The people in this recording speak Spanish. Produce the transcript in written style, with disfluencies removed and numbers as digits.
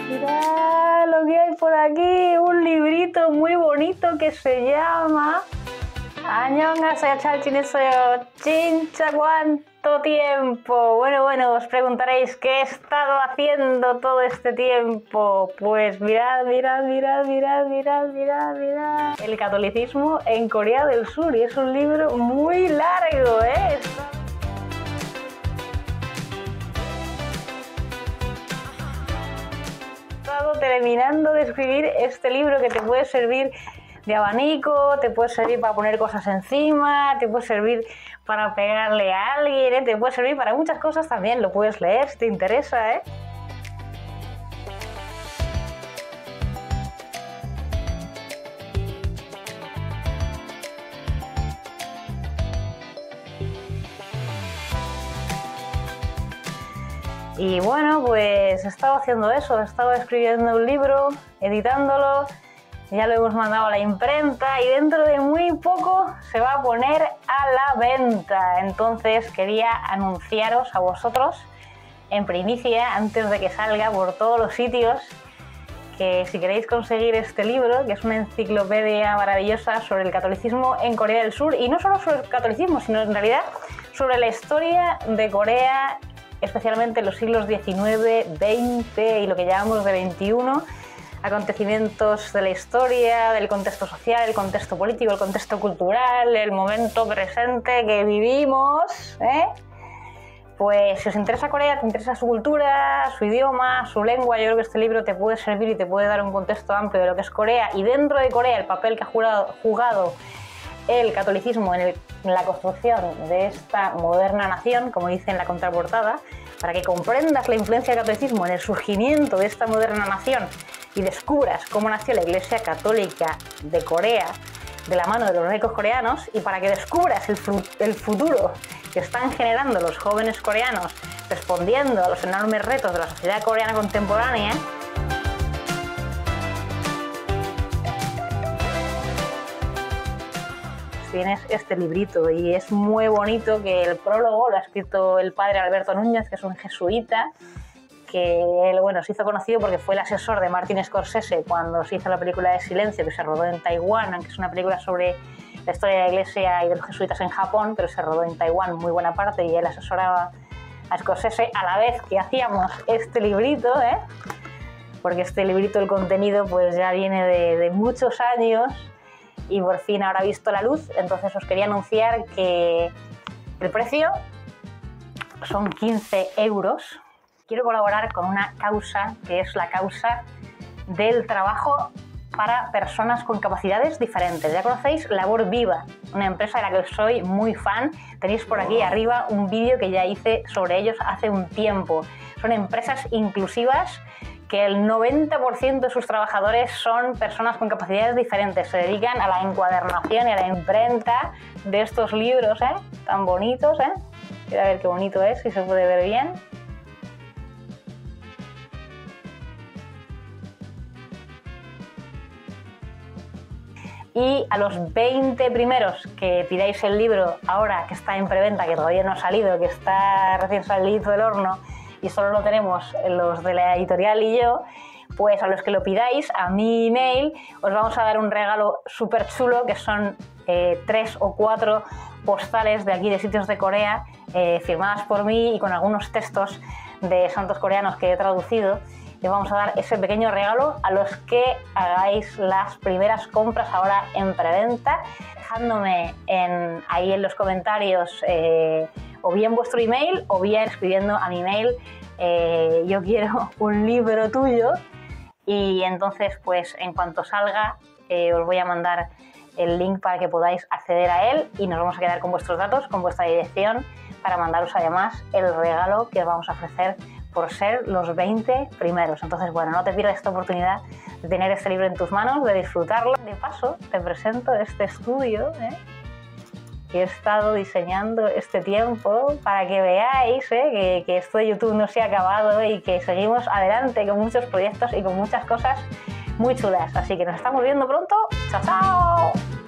Mirad lo que hay por aquí, un librito muy bonito que se llama 안녕하세요, 잘 지냈어요. 진짜 cuánto tiempo. Bueno, os preguntaréis qué he estado haciendo todo este tiempo. Pues mirad. El catolicismo en Corea del Sur, y es un libro muy largo, ¿eh? He estado terminando de escribir este libro que te puede servir de abanico, te puede servir para poner cosas encima, te puede servir para pegarle a alguien, ¿eh? Te puede servir para muchas cosas también, lo puedes leer si te interesa, ¿eh? Y bueno, pues he estado haciendo eso, he estado escribiendo un libro, editándolo, ya lo hemos mandado a la imprenta y dentro de muy poco se va a poner a la venta. Entonces quería anunciaros a vosotros en primicia, antes de que salga por todos los sitios, que si queréis conseguir este libro, que es una enciclopedia maravillosa sobre el catolicismo en Corea del Sur, y no solo sobre el catolicismo, sino en realidad sobre la historia de Corea, especialmente en los siglos XIX, XX y lo que llamamos de XXI, acontecimientos de la historia, del contexto social, el contexto político, el contexto cultural, el momento presente que vivimos, ¿eh? Pues si os interesa Corea, te interesa su cultura, su idioma, su lengua, yo creo que este libro te puede servir y te puede dar un contexto amplio de lo que es Corea, y dentro de Corea el papel que ha jugado el catolicismo en la construcción de esta moderna nación, como dice en la contraportada, para que comprendas la influencia del catolicismo en el surgimiento de esta moderna nación y descubras cómo nació la Iglesia Católica de Corea de la mano de los ricos coreanos, y para que descubras el futuro que están generando los jóvenes coreanos respondiendo a los enormes retos de la sociedad coreana contemporánea. Tienes este librito, y es muy bonito, que el prólogo lo ha escrito el padre Alberto Núñez, que es un jesuita, que él, se hizo conocido porque fue el asesor de Martin Scorsese cuando se hizo la película de Silencio, que se rodó en Taiwán, aunque es una película sobre la historia de la Iglesia y de los jesuitas en Japón, pero se rodó en Taiwán muy buena parte, y él asesoraba a Scorsese a la vez que hacíamos este librito, ¿eh? Porque este librito, el contenido, pues ya viene de muchos años, y por fin ahora ha visto la luz. Entonces os quería anunciar que el precio son 15 euros. Quiero colaborar con una causa, que es la causa del trabajo para personas con capacidades diferentes. Ya conocéis Labor Viva, una empresa de la que soy muy fan. Tenéis por aquí arriba un vídeo que ya hice sobre ellos hace un tiempo. Son empresas inclusivas, que el 90% de sus trabajadores son personas con capacidades diferentes. Se dedican a la encuadernación y a la imprenta de estos libros, ¿eh? Tan bonitos, ¿eh? Mira a ver qué bonito es, si se puede ver bien. Y a los 20 primeros que pidáis el libro ahora, que está en preventa, que todavía no ha salido, que está recién salido del horno, y solo lo tenemos los de la editorial y yo, pues a los que lo pidáis a mi email os vamos a dar un regalo súper chulo, que son 3 o 4 postales de aquí, de sitios de Corea, firmadas por mí y con algunos textos de santos coreanos que he traducido. Y vamos a dar ese pequeño regalo a los que hagáis las primeras compras ahora en preventa, dejándome ahí en los comentarios o bien vuestro email o bien escribiendo a mi email, yo quiero un libro tuyo, y entonces pues en cuanto salga os voy a mandar el link para que podáis acceder a él, y nos vamos a quedar con vuestros datos, con vuestra dirección, para mandaros además el regalo que os vamos a ofrecer por ser los 20 primeros. Entonces, no te pierdas esta oportunidad de tener este libro en tus manos, de disfrutarlo. De paso, te presento este estudio, que he estado diseñando este tiempo para que veáis que esto de YouTube no se ha acabado y que seguimos adelante con muchos proyectos y con muchas cosas muy chulas. Así que nos estamos viendo pronto. ¡Chao, chao!